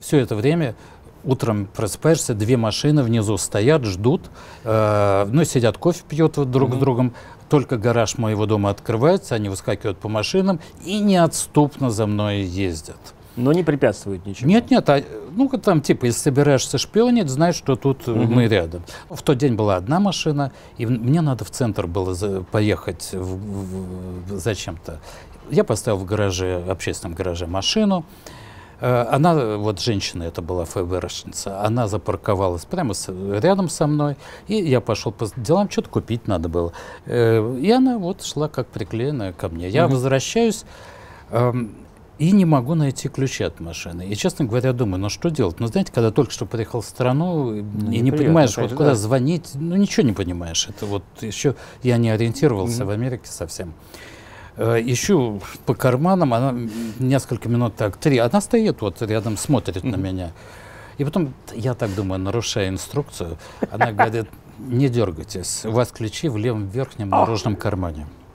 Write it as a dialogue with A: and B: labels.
A: Все это время утром просыпаешься, две машины внизу стоят, ждут, ну, сидят, кофе пьют вот друг с другом. Только гараж моего дома открывается, они выскакивают по машинам и неотступно за мной ездят.
B: Но не препятствует ничего.
A: Нет, ну там типа, если собираешься шпионить, знаешь, что тут мы рядом. В тот день была одна машина, и мне надо в центр было поехать зачем-то. Я поставил в гараже, общественном гараже машину. Она, вот женщина, это была ФБРшница, она запарковалась прямо рядом со мной, и я пошел по делам, что-то купить надо было. И она вот шла как приклеенная ко мне. Я возвращаюсь и не могу найти ключи от машины. И, честно говоря, думаю, ну что делать? Ну, знаете, когда только что приехал в страну и не понимаешь, вот куда звонить, ну ничего не понимаешь. Это вот еще я не ориентировался в Америке совсем. Ищу по карманам, она несколько минут так, 3, она стоит вот рядом, смотрит на меня. И потом, я так думаю, нарушая инструкцию, она говорит, не дергайтесь, у вас ключи в левом верхнем наружном кармане.